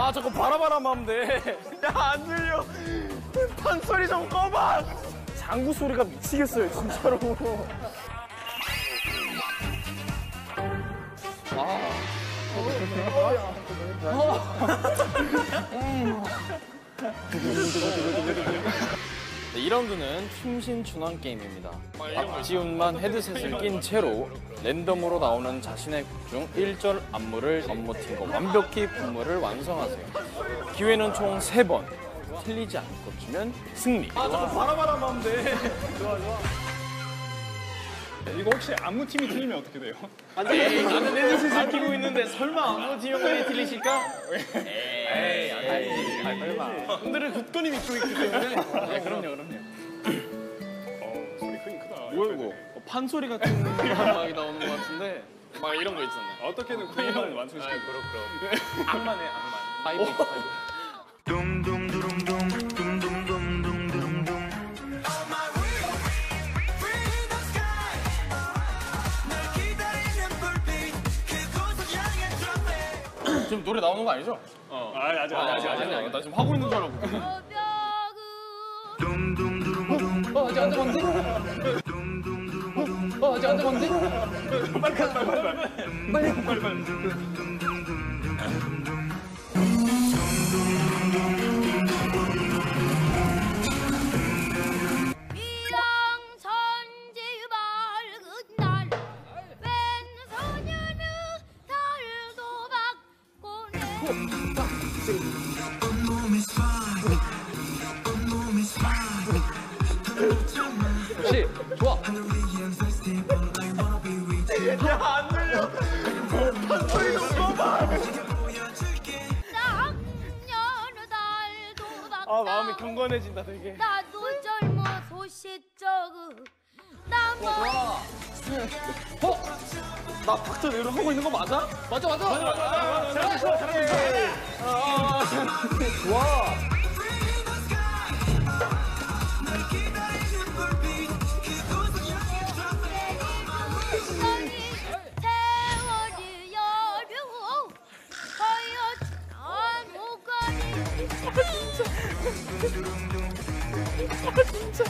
아 자꾸 바라바람 하면 돼. 야 안 들려. 판소리 좀 꺼봐. 장구 소리가 미치겠어요 진짜로. 네, 2라운드는 충신춘왕 게임입니다. 박지훈만 헤드셋을 낀 채로 랜덤으로 나오는 자신의 곡 중 1절 안무를 안무팀과 완벽히 분무를 완성하세요. 기회는 총 3번. 틀리지 않고 치면 승리. 아 자꾸 바라바람 하면 돼. 좋아 좋아. 이거 혹시 안무팀이 틀리면 어떻게 돼요? 안 돼. 나는 헤드셋을 끼고 있는데 설마 안무팀이 틀리실까? 에이 설마. 오늘은 굳건히 믿고 있기 때문에. 네, 그럼요. 소리 크긴 크다. 뭐야 이거? 판소리 같은 음악이 나오는 것 같은데 막 이런 거 있잖아요. 어떻게든 구이만 완성시키는 그럼. 악만 해, 악만. 파이브. 지금 노래 나오는 거 아니죠? 아직. 나 지금 하고 있는 줄 알고. 아직 안 잡았는데? 아직 안 잡았는데? 빨리. 그렇지, 좋아. 야, 안 들려. 판소리 좀 꺼봐. 아, 마음이 경건해진다, 되게. 나도 젊어 소시적은 나만 나 박자 외로 하고 있는 거 맞아? 맞아. 잘하고 있어. 좋아. 진짜.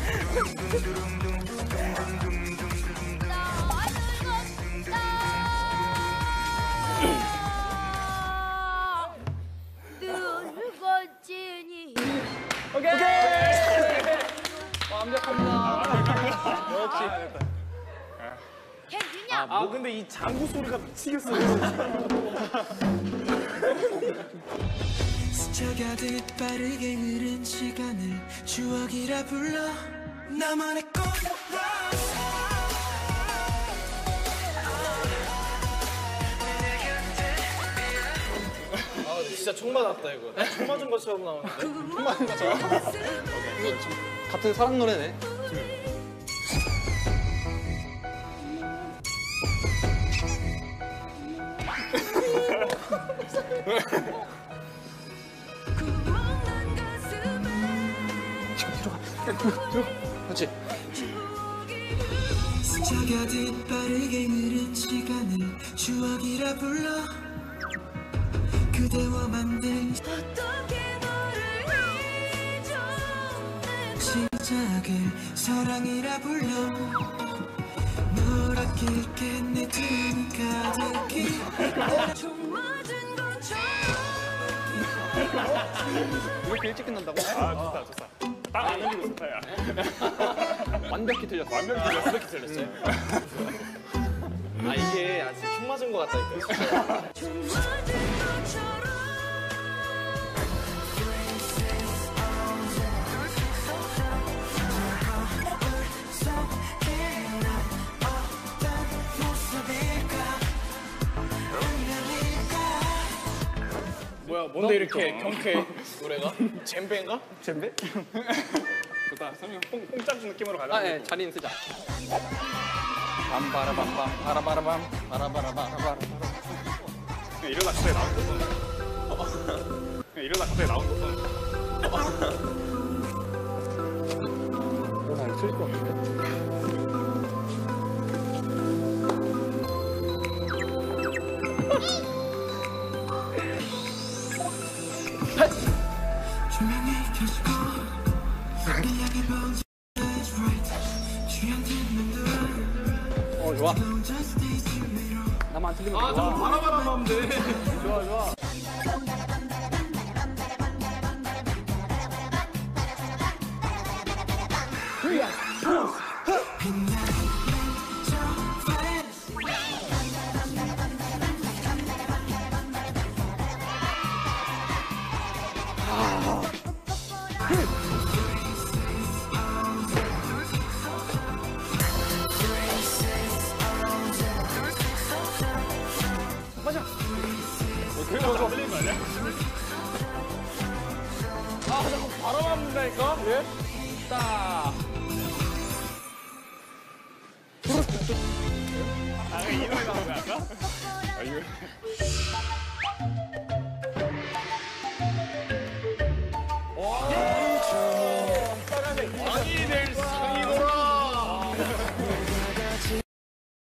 늙었지니. 오케이. 완벽합니다. 역시. 괜찮냐? 아 근데 이 장구 소리가 미치겠어요. 스쳐가듯 빠르게 흐른 시간을 추억이라 불러 나만의 꽃. 아 진짜 총 맞았다 이거. 총 맞은 것처럼 나오는데. 총 맞은 것처럼. 같은 사랑 노래네. 그렇지. 스쳐가듯 빠르게 흐른 시간을 추억이라 불러 그대와 만든 어떻게 너를 잊어 시작을 사랑이라 불러 널 아낄게 내 두 눈 가득히 총 맞은 것처럼 이렇게 일찍 끝난다고? 아 좋다. 딱 안 흘리고 좋다 야. 완벽히 틀렸어. 완벽히 틀렸어요. 아 이게 아직 총 맞은 것 같다 이거. 총 맞은 것처럼 뭐야 뭔데 이렇게 경쾌해 노래가? 젬베인가? 젬베? 좋다. 선생님 뽕짝 느낌으로 가자. 아 예 자리는 쓰자. 빰바라밤밤 바라바라밤 바라바라바라바라. 그냥 이러다 갑자기 나온 거선. 너 잘 틀릴 것 같은데? 좋아. 나만 안 틀리면 아, 잠깐 바라바라 하면 돼. 좋아, 좋아. 그거 틀린 거 아니야? 아, 자꾸 바라만 문다니까? 예? 딱. 아, 이거 나온 거 아까? 아, 이거.